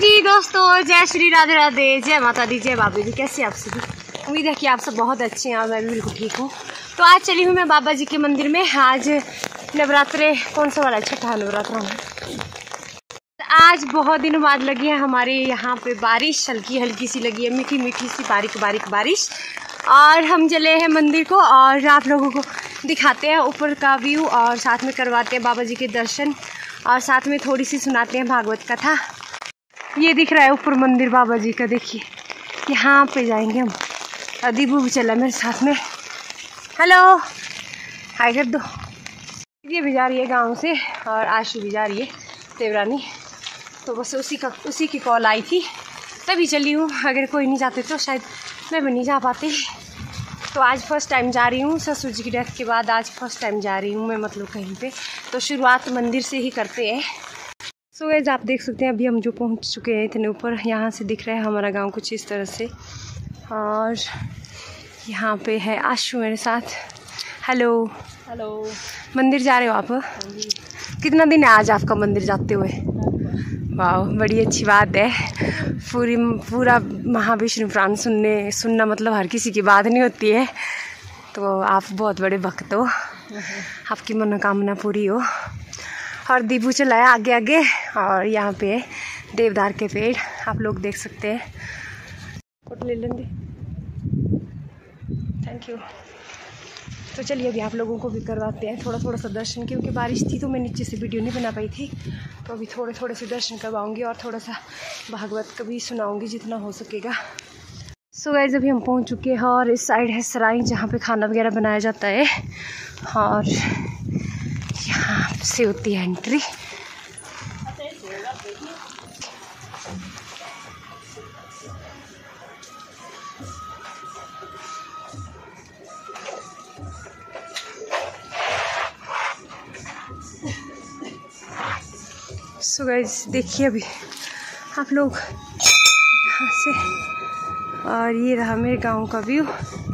जी दोस्तों, जय श्री राधे राधे, जय माता दी, जय बाबा जी। कैसे आप सभी? उम्मीद है कि आप सब बहुत अच्छे हैं और मैं भी बिल्कुल ठीक हूँ। तो आज चली हूँ मैं बाबा जी के मंदिर में। आज नवरात्रे कौन सा वाला, छठा नवरात्रा है। आज बहुत दिनों बाद लगी है हमारे यहाँ पे बारिश, हल्की हल्की सी लगी है, मीठी मीठी सी बारीक बारीक बारिश। और हम चले हैं मंदिर को और आप लोगों को दिखाते हैं ऊपर का व्यू और साथ में करवाते हैं बाबा जी के दर्शन और साथ में थोड़ी सी सुनाते हैं भागवत कथा। ये दिख रहा है ऊपर मंदिर बाबा जी का, देखिए यहाँ पे जाएंगे हम। अदीबू भी चला मेरे साथ में। हेलो, हाय कर दो। ये भी जा रही है गांव से और आशु भी जा रही है देवरानी। तो बस उसी की कॉल आई थी तभी चली हूँ। अगर कोई नहीं जाते तो शायद मैं भी नहीं जा पाती। तो आज फर्स्ट टाइम जा रही हूँ, ससुर जी की डेथ के बाद आज फर्स्ट टाइम जा रही हूँ मैं, मतलब कहीं पे। तो शुरुआत मंदिर से ही करते हैं। सो गाइस, आप देख सकते हैं अभी हम जो पहुँच चुके हैं इतने ऊपर। यहाँ से दिख रहा है हमारा गांव कुछ इस तरह से। और यहाँ पे है आशु मेरे साथ। Hello hello. मंदिर जा रहे हो आप? कितना दिन है आज आपका मंदिर जाते हुए? वाह, बड़ी अच्छी बात है। पूरा महाविष्णु पुराण सुनना मतलब हर किसी की बात नहीं होती है। तो आप बहुत बड़े भक्त हो, आपकी मनोकामना पूरी हो। और दीबू चलाया आगे आगे। और यहाँ पे देवदार के पेड़ आप लोग देख सकते हैं। फोटो ले लेंगे, थैंक यू। तो चलिए अभी आप लोगों को भी करवाते हैं थोड़ा सा दर्शन, क्योंकि बारिश थी तो मैं नीचे से वीडियो नहीं बना पाई थी। तो अभी थोड़े से दर्शन करवाऊंगी और थोड़ा सा भागवत का भी सुनाऊंगी जितना हो सकेगा। सो गाइस, अभी हम पहुंच चुके हैं और इस साइड है सराय जहां पे खाना वगैरह बनाया जाता है। और यहाँ से होती है एंट्री। सो गाइस, देखिए अभी आप लोग यहाँ से। और ये रहा मेरे गांव का व्यू।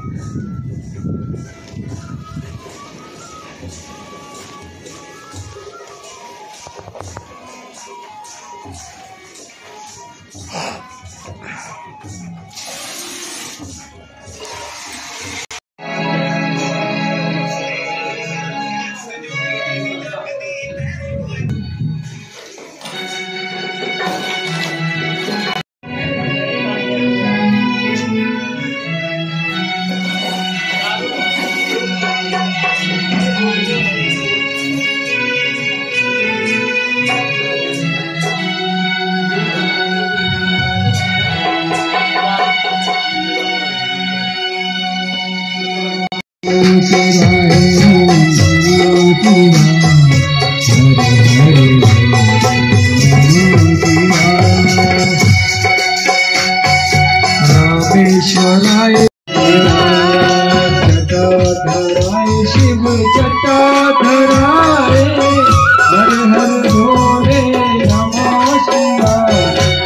शिव जटाधराए हर हर भोले नमः शिवाय।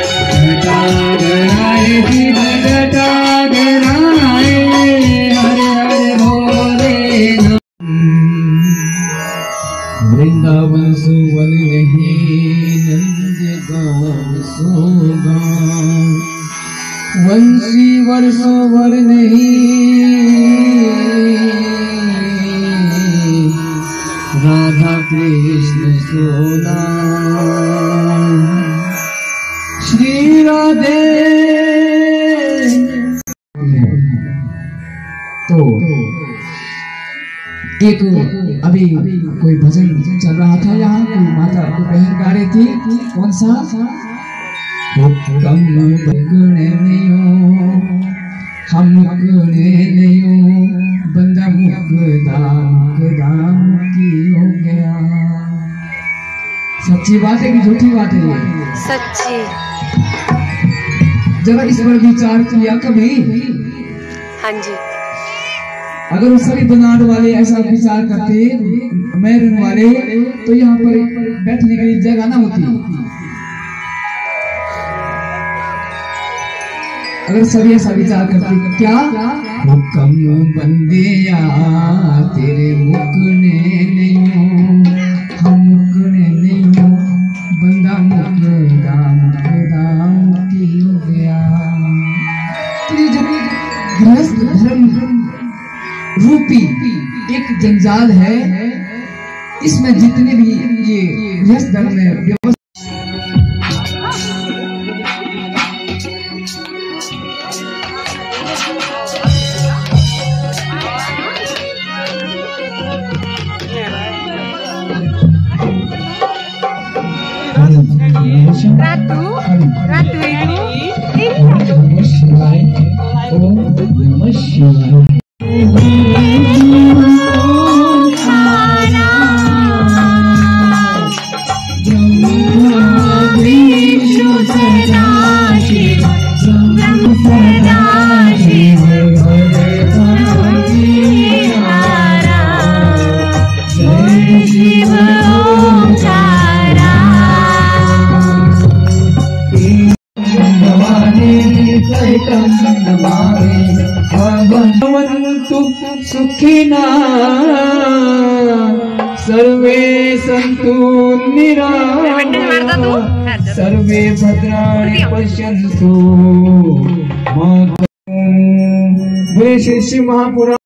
जटाधराए शिव जटाधराए हर हर भोले नमः। वृंदावन सुवन नहीं नंदगांव सोगांव, वंशी वर्षों वर नहीं राधा कृष्ण सोना। श्री राधे। तो एक अभी कोई भजन चल रहा था यहाँ, कोई माता दोपहर गा रही थी। कौन सा? हुक्म बगने हम नहीं बंदा दाम की हो गया। सच्ची बात है कि झूठी बात है? सच्ची। जरा इस पर विचार किया कभी? हाँ जी। अगर सभी बनाने वाले ऐसा विचार करते, मैरन वाले, तो यहाँ पर बैठने के लिए जगह ना होती। अगर सभी ऐसा विचार करते क्या? हुक्म बंदे या तेरे मुकने नहीं हो, हम मुकने नहीं हो, बंदा मुकदा मुकदा रूपी एक जंजाल है, इसमें जितने भी ये गृहस्थ धर्म में व्यवस्था Ratu भवन्तु सुखिना सर्वे सन्तु निरामया सर्वे भद्राणि पश्यन्तु। श्री महापुराण